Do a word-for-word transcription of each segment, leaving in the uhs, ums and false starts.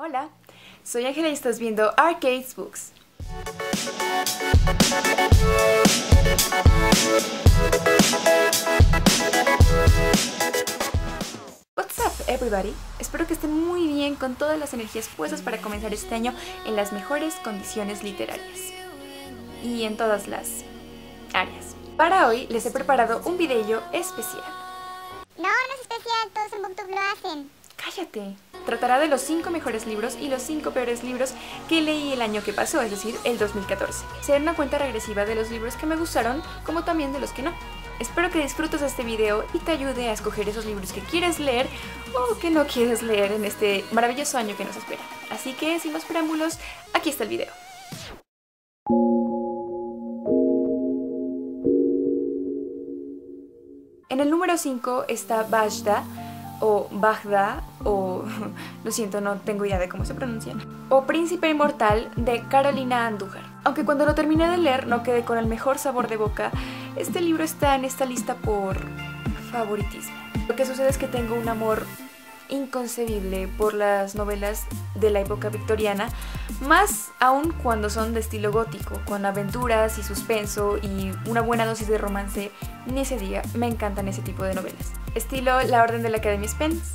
Hola, soy Ángela y estás viendo Arcades Books. What's up, everybody? Espero que estén muy bien con todas las energías puestas para comenzar este año en las mejores condiciones literarias y en todas las áreas. Para hoy les he preparado un video especial. No, no es especial, todos en BookTube lo hacen. ¡Cállate! Tratará de los cinco mejores libros y los cinco peores libros que leí el año que pasó, es decir, el dos mil catorce. Será una cuenta regresiva de los libros que me gustaron, como también de los que no. Espero que disfrutes este video y te ayude a escoger esos libros que quieres leer o que no quieres leer en este maravilloso año que nos espera. Así que, sin más preámbulos, aquí está el video. En el número cinco está Bajda, o Bagda, o lo siento, no tengo idea de cómo se pronuncian, o Príncipe Inmortal de Carolina Andújar. Aunque cuando lo terminé de leer no quedé con el mejor sabor de boca, este libro está en esta lista por favoritismo. Lo que sucede es que tengo un amor inconcebible por las novelas de la época victoriana, más aún cuando son de estilo gótico, con aventuras y suspenso y una buena dosis de romance. Ni se diga, me encantan ese tipo de novelas. Estilo La Orden de la Academia Spence.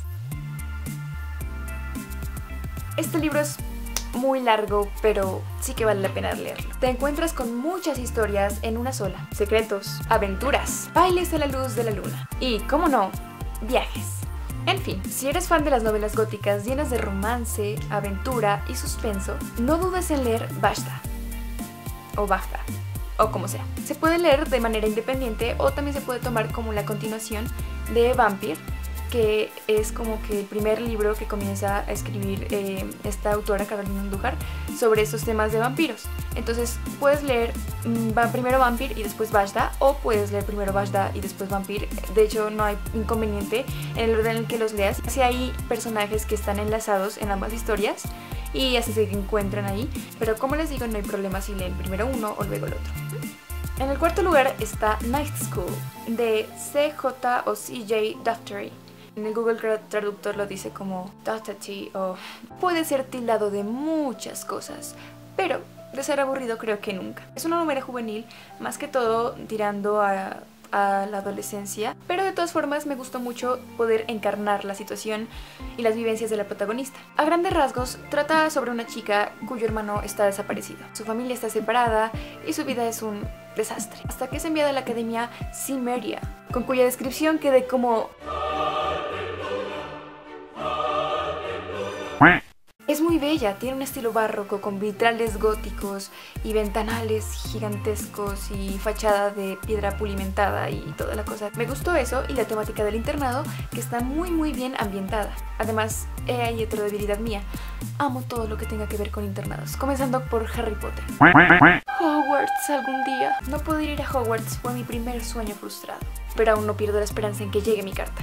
Este libro es muy largo, pero sí que vale la pena leerlo. Te encuentras con muchas historias en una sola. Secretos, aventuras, bailes a la luz de la luna y, cómo no, viajes. En fin, si eres fan de las novelas góticas llenas de romance, aventura y suspenso, no dudes en leer Bajda o Bagda, o como sea. Se puede leer de manera independiente o también se puede tomar como la continuación de Vampire, que es como que el primer libro que comienza a escribir eh, esta autora Carolina Andújar sobre estos temas de vampiros. Entonces puedes leer mm, primero Vampire y después Bajda, o puedes leer primero Bajda y después Vampire. De hecho, no hay inconveniente en el orden en el que los leas. Si hay personajes que están enlazados en ambas historias y así se encuentran ahí, pero como les digo, no hay problema si leen primero uno o luego el otro. En el cuarto lugar está Night School de C J o C J Daftery. En el Google Traductor lo dice como Daftery, o puede ser tildado de muchas cosas, pero de ser aburrido creo que nunca. Es una novela juvenil, más que todo tirando a, a la adolescencia, pero de todas formas me gustó mucho poder encarnar la situación y las vivencias de la protagonista. A grandes rasgos, trata sobre una chica cuyo hermano está desaparecido. Su familia está separada y su vida es un desastre, hasta que es enviada a la academia Cimmeria, con cuya descripción quedé como... Es muy bella, tiene un estilo barroco con vitrales góticos y ventanales gigantescos y fachada de piedra pulimentada y toda la cosa. Me gustó eso y la temática del internado, que está muy muy bien ambientada. Además, he ahí otra debilidad mía. Amo todo lo que tenga que ver con internados, comenzando por Harry Potter. Hogwarts algún día. No poder ir a Hogwarts fue mi primer sueño frustrado, pero aún no pierdo la esperanza en que llegue mi carta.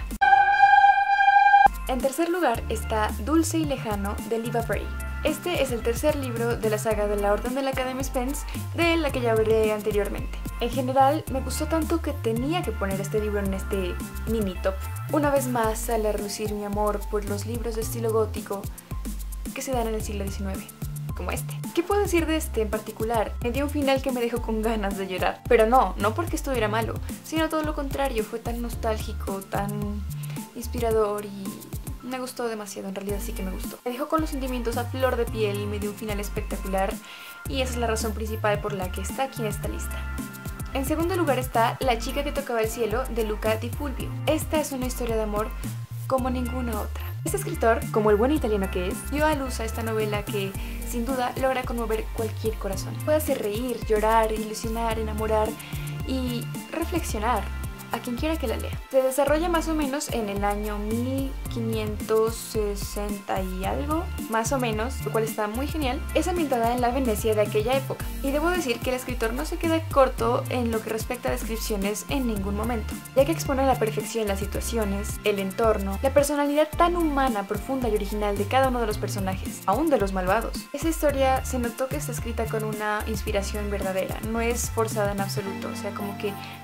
En tercer lugar está Dulce y Lejano de Liva Bray. Este es el tercer libro de la saga de La Orden de la Academia Spence, de la que ya hablé anteriormente. En general, me gustó tanto que tenía que poner este libro en este mini top. Una vez más sale a relucir mi amor por los libros de estilo gótico que se dan en el siglo diecinueve, como este. ¿Qué puedo decir de este en particular? Me dio un final que me dejó con ganas de llorar. Pero no, no porque estuviera malo, sino todo lo contrario, fue tan nostálgico, tan inspirador y... me gustó demasiado, en realidad sí que me gustó. Me dejó con los sentimientos a flor de piel y me dio un final espectacular, y esa es la razón principal por la que está aquí en esta lista. En segundo lugar está La chica que tocaba el cielo de Luca Di Fulvio. Esta es una historia de amor como ninguna otra. Este escritor, como el buen italiano que es, dio a luz a esta novela que, sin duda, logra conmover cualquier corazón. Puede hacer reír, llorar, ilusionar, enamorar y reflexionar a quien quiera que la lea. Se desarrolla más o menos en el año mil quinientos sesenta y algo, más o menos, lo cual está muy genial. Es ambientada en la Venecia de aquella época. Y debo decir que el escritor no se queda corto en lo que respecta a descripciones en ningún momento, ya que expone a la perfección las situaciones, el entorno, la personalidad tan humana, profunda y original de cada uno de los personajes, aún de los malvados. Esa historia se notó que está escrita con una inspiración verdadera, no es forzada en absoluto, o sea, como que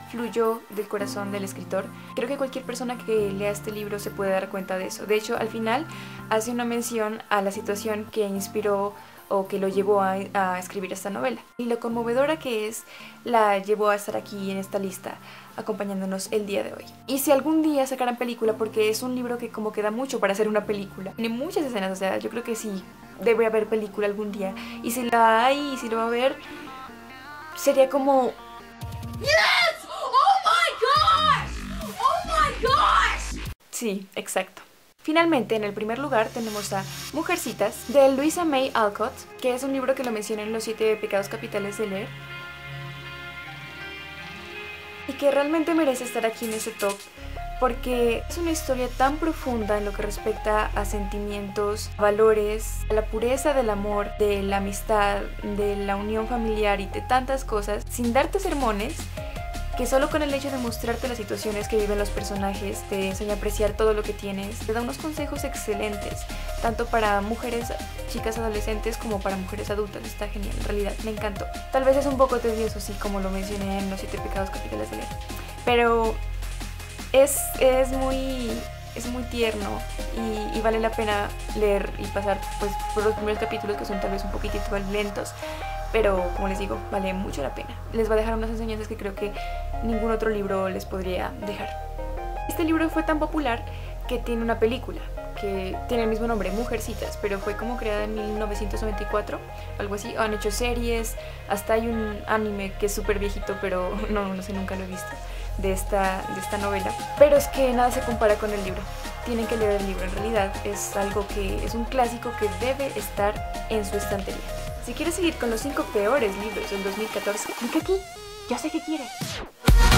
fluyó del corazón del escritor. Creo que cualquier persona que lea este libro se puede dar cuenta de eso. De hecho, al final hace una mención a la situación que inspiró o que lo llevó a, a escribir esta novela. Y lo conmovedora que es, la llevó a estar aquí en esta lista, acompañándonos el día de hoy. Y si algún día sacaran película, porque es un libro que como queda mucho para hacer una película, tiene muchas escenas, o sea, yo creo que sí, debe haber película algún día. Y si la hay, y si lo va a haber, sería como... ¡Yes! ¡Oh my gosh! ¡Oh my gosh! Sí, exacto. Finalmente, en el primer lugar tenemos a Mujercitas, de Louisa May Alcott, que es un libro que lo menciona en los siete pecados capitales de leer, y que realmente merece estar aquí en ese top, porque es una historia tan profunda en lo que respecta a sentimientos, valores, a la pureza del amor, de la amistad, de la unión familiar y de tantas cosas, sin darte sermones, que solo con el hecho de mostrarte las situaciones que viven los personajes te enseña a apreciar todo lo que tienes, te da unos consejos excelentes, tanto para mujeres, chicas adolescentes, como para mujeres adultas. Está genial, en realidad, me encantó. Tal vez es un poco tedioso, sí, como lo mencioné en los siete pecados capitales de leer, pero es, es muy... es muy tierno y, y vale la pena leer y pasar pues, por los primeros capítulos, que son tal vez un poquitito lentos, pero como les digo, vale mucho la pena. Les va a dejar unas enseñanzas que creo que ningún otro libro les podría dejar. Este libro fue tan popular que tiene una película que tiene el mismo nombre, Mujercitas, pero fue como creada en mil novecientos noventa y cuatro, algo así. Han hecho series, hasta hay un anime que es súper viejito, pero no, no sé, nunca lo he visto, de esta, de esta novela. Pero es que nada se compara con el libro. Tienen que leer el libro, en realidad es algo que es un clásico que debe estar en su estantería. Si quieres seguir con los cinco peores libros del dos mil catorce, clic aquí, ya sé qué quieres.